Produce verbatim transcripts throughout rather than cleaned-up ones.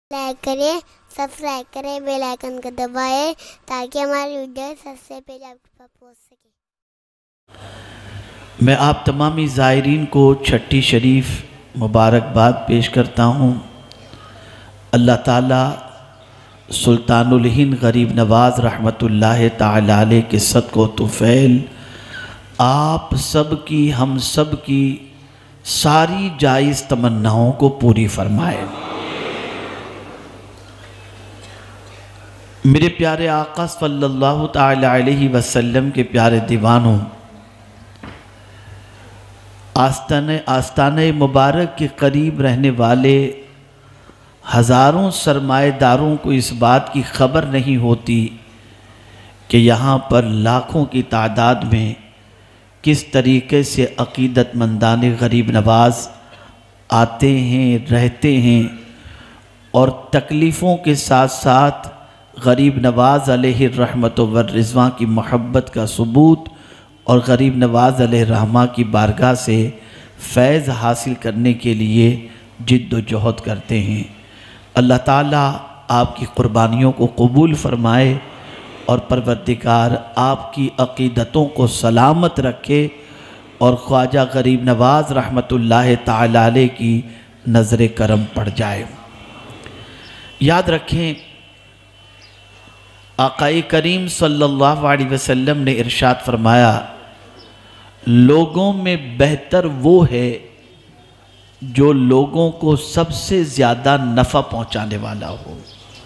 Like करें, subscribe करें, bell icon को दबाएं ताकि हमारी वीडियो सबसे पहले आपके पास पहुंच सके। मैं आप तमामी ज़ायरीन को छठी शरीफ मुबारकबाद पेश करता हूँ। अल्लाह ताला सुल्तानुल हिंद गरीब नवाज़ रहमतुल्लाह ताला अलैह के सदक़ो तुफ़ैल आप सब की, हम सब की सारी जायज़ तमन्नाओं को पूरी फरमाए। मेरे प्यारे आका सल्लल्लाहु ताला अलैहि वसल्लम के प्यारे दीवानों, आस्ताने आस्ताने मुबारक के करीब रहने वाले हज़ारों सरमाएदारों को इस बात की खबर नहीं होती कि यहाँ पर लाखों की तादाद में किस तरीके से अक़ीदतमंदान गरीब नवाज़ आते हैं, रहते हैं और तकलीफ़ों के साथ साथ गरीब नवाज़ अलैहि रहमत व रिज़वान की मोहब्बत का सबूत और गरीब नवाज़ अलैहि रहमा की बारगाह से फैज़ हासिल करने के लिए जिद्दोजहद करते हैं। अल्लाह ताला आपकी क़ुरबानियों को कबूल फ़रमाए और परवरदिगार आपकी अक़ीदतों को सलामत रखे और ख्वाजा गरीब नवाज़ रहमतुल्लाह ताला अलैह की नज़र करम पड़ जाए। याद रखें, आक़ाए करीम सल्लल्लाहु अलैहि वसल्लम ने इरशाद फरमाया, लोगों में बेहतर वो है जो लोगों को सबसे ज़्यादा नफ़ा पहुँचाने वाला हो।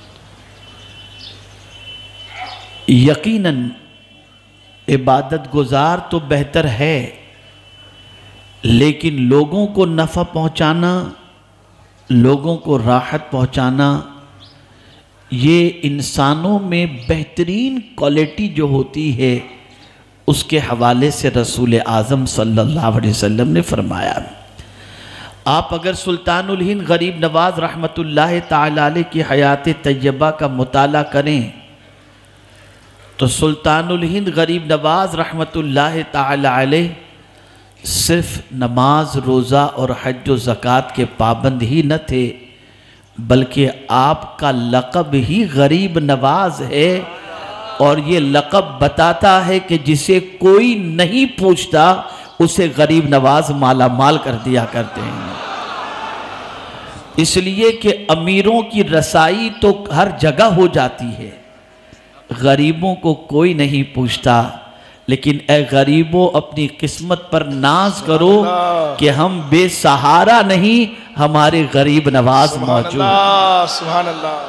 यकीनन इबादत गुज़ार तो बेहतर है, लेकिन लोगों को नफ़ा पहुँचाना, लोगों को राहत पहुँचाना, ये इंसानों में बेहतरीन क्वालिटी जो होती है उसके हवाले से रसूल आज़म सल्लल्लाहु अलैहि वसल्लम ने फरमाया। आप अगर सुल्तानुल हिंद गरीब नवाज़ रहमतुल्लाह ताला अलैह की हयात तय्यबा का मुताला करें तो सुल्तानुल हिंद गरीब नवाज़ रहमतुल्लाह ताला अलैह सिर्फ नमाज, रोज़ा और हज व ज़कात के पाबंद ही न थे, बल्कि आपका लक़ब ही गरीब नवाज़ है और ये लक़ब बताता है कि जिसे कोई नहीं पूछता उसे गरीब नवाज़ माला माल कर दिया करते हैं। इसलिए कि अमीरों की रसाई तो हर जगह हो जाती है, गरीबों को कोई नहीं पूछता। लेकिन ए गरीबों, अपनी किस्मत पर नाज करो कि हम बेसहारा नहीं, हमारे गरीब नवाज मौजूद। सुभान अल्लाह।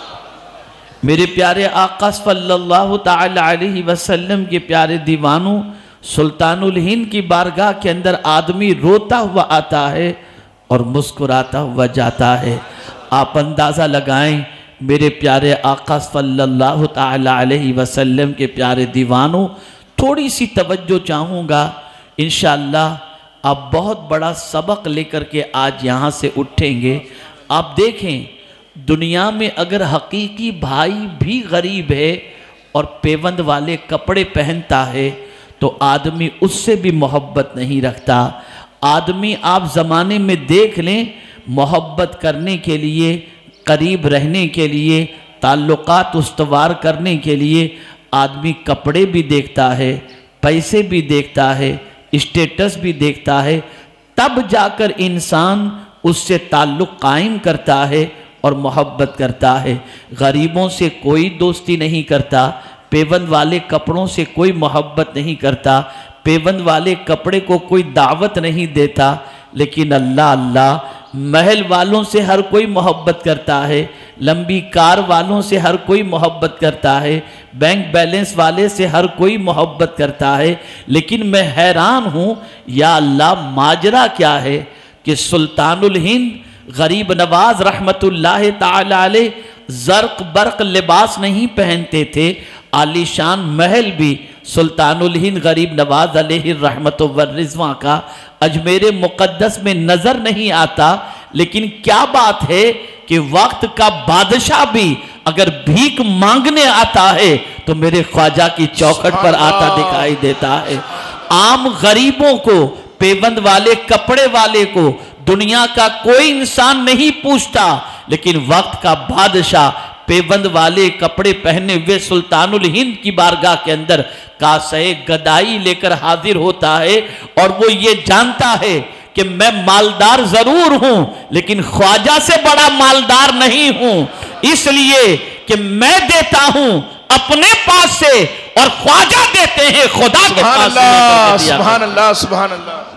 मेरे प्यारे आका सल्लल्लाहु ताला अलैहि वसल्लम के प्यारे दीवानों, सुल्तानुल हिंद की बारगाह के अंदर आदमी रोता हुआ आता है और मुस्कुराता हुआ जाता है। आप अंदाज़ा लगाएं, मेरे प्यारे आका सल्लल्लाहु ताला अलैहि वसल्लम के प्यारे दीवानों, थोड़ी सी तवज्जो चाहूँगा। इंशाअल्लाह आप बहुत बड़ा सबक लेकर के आज यहाँ से उठेंगे। आप देखें, दुनिया में अगर हकीकी भाई भी गरीब है और पेवंद वाले कपड़े पहनता है तो आदमी उससे भी मोहब्बत नहीं रखता। आदमी आप ज़माने में देख लें, मोहब्बत करने के लिए, करीब रहने के लिए, ताल्लुकात उस्तवार करने के लिए आदमी कपड़े भी देखता है, पैसे भी देखता है, स्टेटस भी देखता है, तब जाकर इंसान उससे ताल्लुक़ कायम करता है और मोहब्बत करता है। गरीबों से कोई दोस्ती नहीं करता, पेवंद वाले कपड़ों से कोई मोहब्बत नहीं करता, पेवंद वाले कपड़े को कोई दावत नहीं देता। लेकिन अल्लाह अल्लाह, महल वालों से हर कोई मोहब्बत करता है, लंबी कार वालों से हर कोई मोहब्बत करता है, बैंक बैलेंस वाले से हर कोई मोहब्बत करता है। लेकिन मैं हैरान हूँ, या अल्लाह, माजरा क्या है कि सुल्तानुल हिंद गरीब नवाज़ रहमतुल्लाह ताला अलैह ज़र्क बर्क लिबास नहीं पहनते थे, आलीशान महल भी सुल्तानुल हिंद गरीब नवाज़ अलैहि रहमत व रिज़वान का अजमेर मुक़द्दस में नज़र नहीं आता। लेकिन क्या बात है कि वक्त का बादशाह भी अगर भीख मांगने आता है तो मेरे ख्वाजा की चौखट पर आता दिखाई देता है। आम गरीबों को, पेबंद वाले कपड़े वाले को दुनिया का कोई इंसान नहीं पूछता, लेकिन वक्त का बादशाह पेबंद वाले कपड़े पहने हुए सुल्तानुल हिंद की बारगाह के अंदर कासे गदाई लेकर हाजिर होता है और वो ये जानता है कि मैं मालदार जरूर हूं लेकिन ख्वाजा से बड़ा मालदार नहीं हूं, इसलिए कि मैं देता हूं अपने पास से और ख्वाजा देते हैं खुदा के पास से। सुभान अल्लाह, सुभान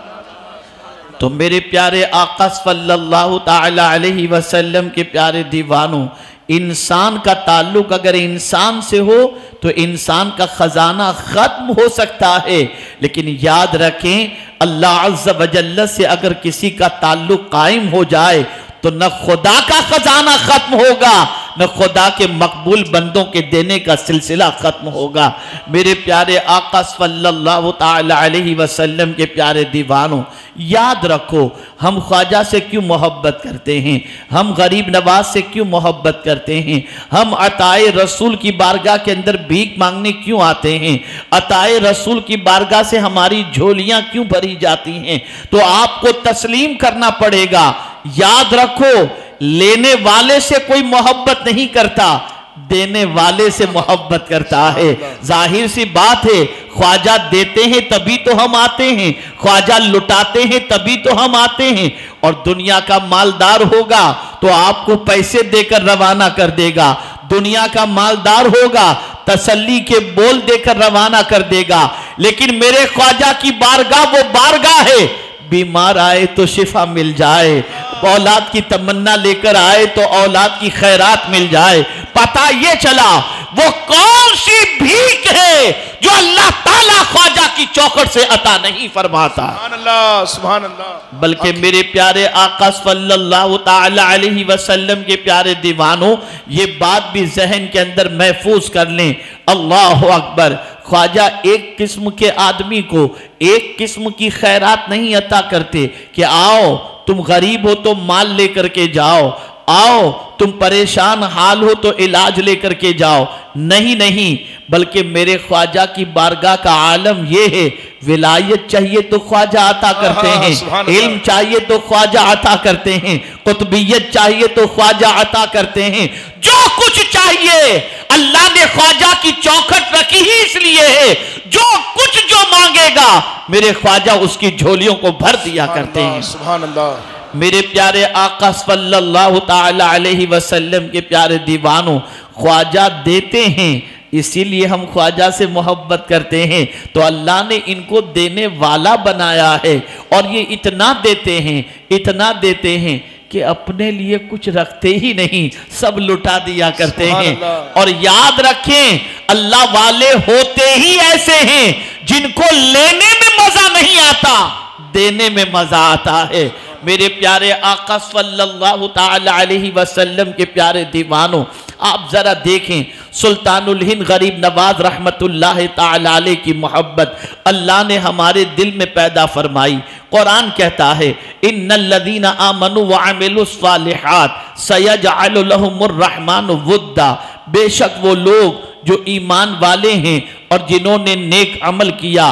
अल्लाह। तो मेरे प्यारे आका सल्लल्लाहु ताला अलैहि वसल्लम के प्यारे दीवानों, इंसान का ताल्लुक अगर इंसान से हो तो इंसान का खजाना खत्म हो सकता है, लेकिन याद रखें अल्लाह अज़्ज़ व जल्ल से अगर किसी का ताल्लुक कायम हो जाए तो न खुदा का खजाना खत्म होगा न खुदा के मकबूल बंदों के देने का सिलसिला खत्म होगा। मेरे प्यारे आका सल्लल्लाहु ताला अलैहि वसल्लम के प्यारे दीवानों, याद रखो हम ख्वाजा से क्यों मोहब्बत करते हैं, हम गरीब नवाज से क्यों मोहब्बत करते हैं, हम अताए रसूल की बारगाह के अंदर भीख मांगने क्यों आते हैं, अताए रसूल की बारगाह से हमारी झोलियां क्यों भरी जाती हैं। तो आपको तस्लीम करना पड़ेगा। याद रखो लेने वाले से कोई मोहब्बत नहीं करता, देने वाले से मोहब्बत करता है। जाहिर सी बात है, ख्वाजा देते हैं तभी तो हम आते हैं, ख्वाजा लुटाते हैं तभी तो हम आते हैं। और दुनिया का मालदार होगा तो आपको पैसे देकर रवाना कर देगा, दुनिया का मालदार होगा तसल्ली के बोल देकर रवाना कर देगा। लेकिन मेरे ख्वाजा की बारगाह वो बारगाह है, बीमार आए तो शिफा मिल जाए, औलाद की तमन्ना लेकर आए तो औलाद की खैरात मिल जाए। पता ये चला वो कौन सी भीख है जो अल्लाह ताला ख्वाजा की चौखट से अता नहीं फरमाता। सुभान अल्लाह, सुभान अल्लाह। बल्कि मेरे प्यारे आका सल्लल्लाहु ताला अलैहि वसल्लम के प्यारे दीवानों, ये बात भी जहन के अंदर महफूज कर लें। अल्लाह अकबर। ख्वाजा एक किस्म के आदमी को एक किस्म की खैरात नहीं अता करते कि आओ तुम गरीब हो तो माल लेकर के जाओ, आओ तुम परेशान हाल हो तो इलाज लेकर के जाओ। नहीं नहीं, बल्कि मेरे ख्वाजा की बारगाह का आलम यह है, विलायत चाहिए तो ख्वाजा अता करते हैं, इल्म चाहिए तो ख्वाजा अता करते हैं, कुतुबियत चाहिए तो ख्वाजा अता करते हैं। जो कुछ चाहिए अल्लाह ने ख्वाजा की चौखट रखी ही इसलिए है, जो कुछ जो मांगेगा मेरे ख्वाजा उसकी झोलियों को भर दिया करते हैं। सुभान अल्लाह। मेरे प्यारे आका सल्लल्लाहु ताला अलैहि वसल्लम के प्यारे दीवानों, ख्वाजा देते हैं इसीलिए हम ख्वाजा से मोहब्बत करते हैं। तो अल्लाह ने इनको देने वाला बनाया है और ये इतना देते हैं, इतना देते हैं कि अपने लिए कुछ रखते ही नहीं, सब लुटा दिया करते हैं। और याद रखें अल्लाह वाले होते ही ऐसे हैं जिनको लेने में मजा नहीं आता, देने में मजा आता है। मेरे प्यारे आका सल्लल्लाहु ताला अलैहि वसल्लम के प्यारे दीवानों, आप जरा देखें सुल्तानुल हिंद गरीब नवाज रहमतुल्लाह ताला अलैह की मोहब्बत अल्लाह ने हमारे दिल में पैदा फरमाई। कुरान कहता है इन्नल्लज़ीना आमनु व अमिलुस सालिहात सयजअलु लहुमुर रहमानु वुद्दा, बेशक वो लोग जो ईमान वाले हैं और जिन्होंने नेक अमल किया,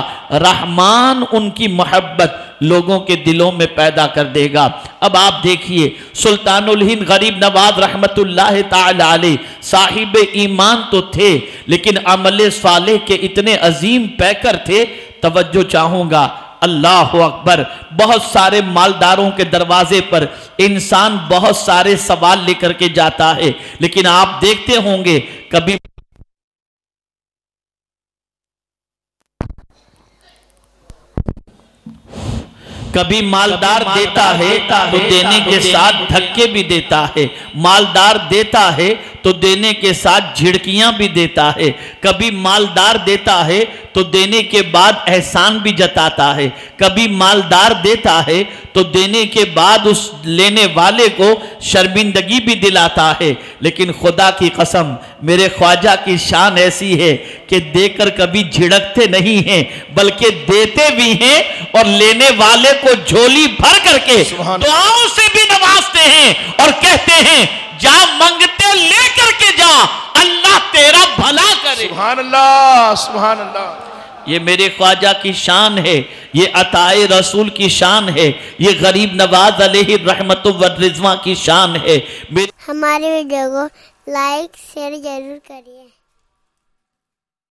रहमान उनकी मोहब्बत लोगों के दिलों में पैदा कर देगा। अब आप देखिए सुल्तानुल हिंद गरीब नवाज रहमतुल्लाह ताला अलैह साहिब ईमान तो थे लेकिन अमल सालेह के इतने अजीम पैकर थे। तवज्जो चाहूंगा, अल्लाह अकबर। बहुत सारे मालदारों के दरवाजे पर इंसान बहुत सारे सवाल लेकर के जाता है, लेकिन आप देखते होंगे कभी कभी मालदार देता है तो देने के साथ धक्के भी देता है, मालदार देता है तो देने के साथ झिड़कियां भी देता है, कभी मालदार देता है तो देने के बाद एहसान भी जताता है, कभी मालदार देता है तो देने के बाद उस लेने वाले को शर्मिंदगी भी दिलाता है। लेकिन खुदा की कसम मेरे ख्वाजा की शान ऐसी है कि देकर कभी झिड़कते नहीं हैं बल्कि देते भी हैं और लेने वाले को झोली भर करके दुआओं से भी नवाजते हैं और कहते हैं जा मंगते लेकर के जा, अल्लाह तेरा भला करे। सुभान अल्लाह, सुभान अल्लाह। ये मेरे ख्वाजा की शान है, ये अताए रसूल की शान है, ये गरीब नवाज अलैहि रहमतु व रिज़वा की शान है। हमारे वीडियो को लाइक शेयर जरूर करिए।